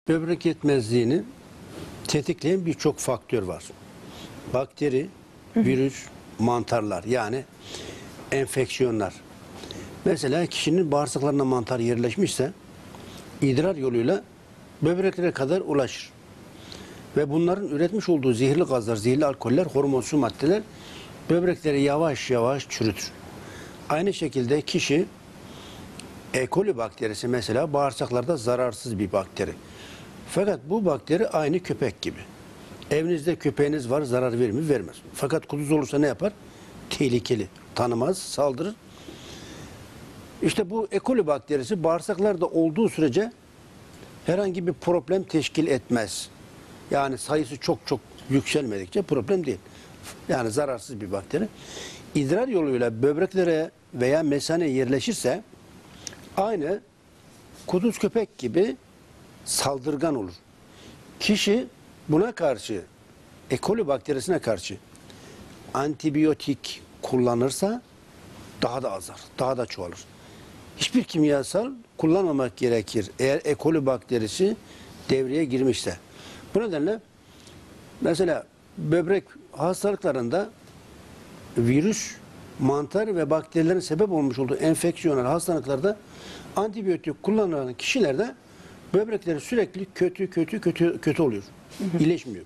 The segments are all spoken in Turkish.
Böbrek yetmezliğini tetikleyen birçok faktör var. Bakteri, virüs, mantarlar, yani enfeksiyonlar. Mesela kişinin bağırsaklarına mantar yerleşmişse idrar yoluyla böbreklere kadar ulaşır. Ve bunların üretmiş olduğu zehirli gazlar, zehirli alkoller, hormonsu maddeler böbrekleri yavaş yavaş çürütür. Aynı şekilde kişi E. coli bakterisi mesela bağırsaklarda zararsız bir bakteri. Fakat bu bakteri aynı köpek gibi. Evinizde köpeğiniz var, zarar verir mi? Vermez. Fakat kuduz olursa ne yapar? Tehlikeli. Tanımaz, saldırır. İşte bu E. coli bakterisi bağırsaklarda olduğu sürece herhangi bir problem teşkil etmez. Yani sayısı çok yükselmedikçe problem değil. Yani zararsız bir bakteri. İdrar yoluyla böbreklere veya mesaneye yerleşirse aynı kuduz köpek gibi saldırgan olur. Kişi buna karşı, E. coli bakterisine karşı antibiyotik kullanırsa daha da azar, daha da çoğalır. Hiçbir kimyasal kullanmamak gerekir eğer E. coli bakterisi devreye girmişse. Bu nedenle mesela böbrek hastalıklarında virüs, mantar ve bakterilerin sebep olmuş olduğu enfeksiyonel hastalıklarda antibiyotik kullanılan kişilerde böbrekleri sürekli kötü oluyor. İyileşmiyor.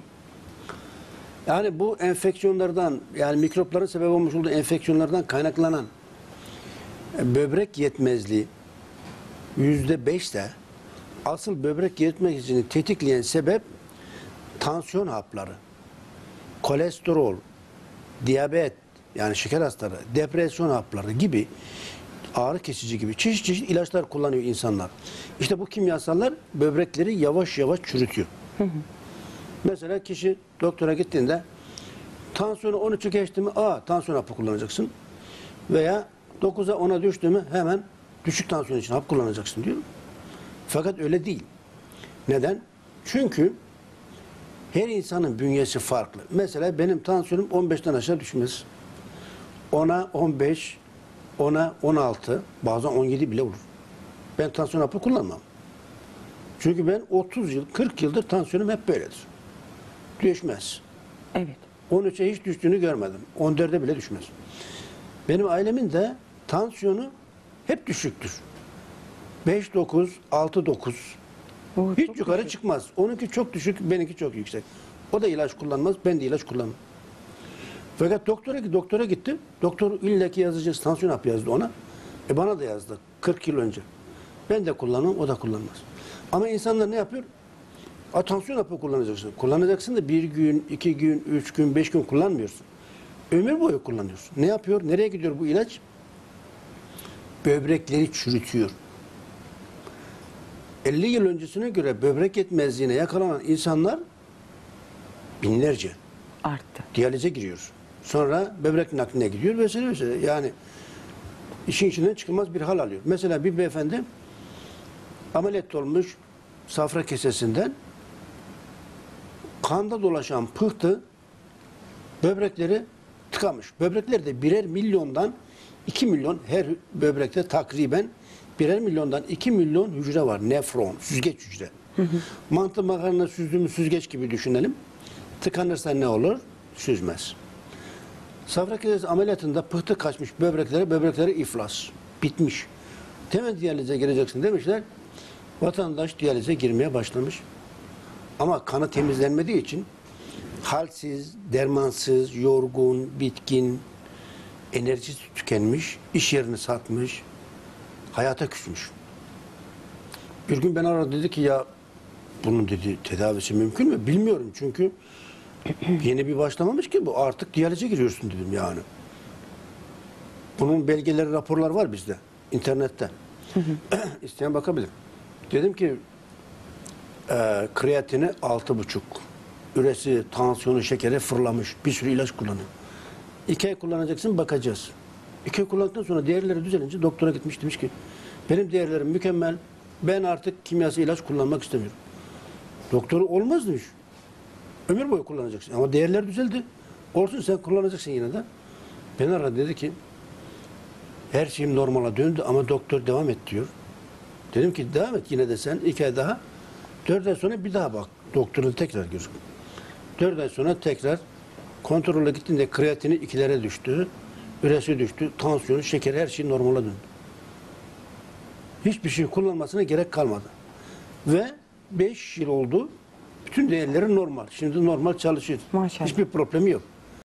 Yani bu enfeksiyonlardan, yani mikropların sebep olmuş olduğu enfeksiyonlardan kaynaklanan böbrek yetmezliği %5'te asıl böbrek yetmezliğini tetikleyen sebep tansiyon hapları, kolesterol, diyabet, yani şeker hastalığı, depresyon hapları gibi, ağrı kesici gibi çeşit ilaçlar kullanıyor insanlar. İşte bu kimyasallar böbrekleri yavaş yavaş çürütüyor. Mesela kişi doktora gittiğinde tansiyonu 13'ü geçti mi, tansiyon hapı kullanacaksın. Veya 9'a 10'a düştü mü hemen düşük tansiyon için hap kullanacaksın diyor. Fakat öyle değil. Neden? Çünkü her insanın bünyesi farklı. Mesela benim tansiyonum 15'ten aşağı düşmez. 10'a 15, 10'a 16, bazen 17 bile olur. Ben tansiyon hapı kullanmam. Çünkü ben 30 yıl, 40 yıldır tansiyonum hep böyledir. Düşmez. Evet. 13'e hiç düştüğünü görmedim. 14'e bile düşmez. Benim ailemin de tansiyonu hep düşüktür. 5-9, 6-9. Hiç yukarı düşük çıkmaz. Onunki çok düşük, benimki çok yüksek. O da ilaç kullanmaz, ben de ilaç kullanmam. Fakat doktora gittim. Doktor illaki yazacağız, tansiyon hapı yazdı ona. Bana da yazdı 40 yıl önce. Ben de kullanmam, o da kullanmaz. Ama insanlar ne yapıyor? Tansiyon hapı kullanacaksın. Kullanacaksın da 1 gün, 2 gün, 3 gün, 5 gün kullanmıyorsun. Ömür boyu kullanıyorsun. Ne yapıyor? Nereye gidiyor bu ilaç? Böbrekleri çürütüyor. 50 yıl öncesine göre böbrek yetmezliğine yakalanan insanlar binlerce arttı. diyalize giriyor. Sonra böbrek nakline gidiyor vesaire. Yani işin içinden çıkılmaz bir hal alıyor. Mesela bir beyefendi ameliyat olmuş safra kesesinden, kanda dolaşan pıhtı böbrekleri tıkamış. Böbreklerde birer milyondan 2 milyon, her böbrekte takriben birer milyondan 2 milyon hücre var. Nefron, süzgeç hücre. Mantı makarna süzdüğümüz süzgeç gibi düşünelim. Tıkanırsa ne olur? Süzmez. Safra kesesi ameliyatında pıhtı kaçmış böbrekleri iflas. Bitmiş. Hemen diyalize gireceksin demişler. Vatandaş diyalize girmeye başlamış. Ama kanı temizlenmediği için halsiz, dermansız, yorgun, bitkin, enerjisi tükenmiş, iş yerini satmış, hayata küsmüş. Bir gün ben aradı, dedi ki ya bunun dedi tedavisi mümkün mü? Bilmiyorum çünkü yeni bir başlamamış ki bu, artık diyalize giriyorsun dedim yani. Bunun belgeleri, raporlar var bizde, internette. İsteyen bakabilir. Dedim ki kreatini 6,5, üresi, tansiyonu, şekeri fırlamış, bir sürü ilaç kullanıyor. 2 ay kullanacaksın, bakacağız. 2 ay kullandıktan sonra değerleri düzelince doktora gitmiş, demiş ki benim değerlerim mükemmel, ben artık kimyasal ilaç kullanmak istemiyorum. Doktoru olmaz demiş. Ömür boyu kullanacaksın ama değerler düzeldi. Olsun, sen kullanacaksın yine de. Beni aradı, dedi ki her şeyim normala döndü ama doktor devam et diyor. Dedim ki devam et yine de sen 2 ay daha. 4 ay sonra bir daha bak. Doktorun tekrar gör. 4 ay sonra tekrar kontrole gittiğinde kreatini 2'lere düştü. Üresi düştü. Tansiyonu, şekeri, her şey normale döndü. Hiçbir şey kullanmasına gerek kalmadı. Ve 5 yıl oldu. Bütün değerleri normal. Şimdi normal çalışıyor. Maşallah. Hiçbir problemi yok.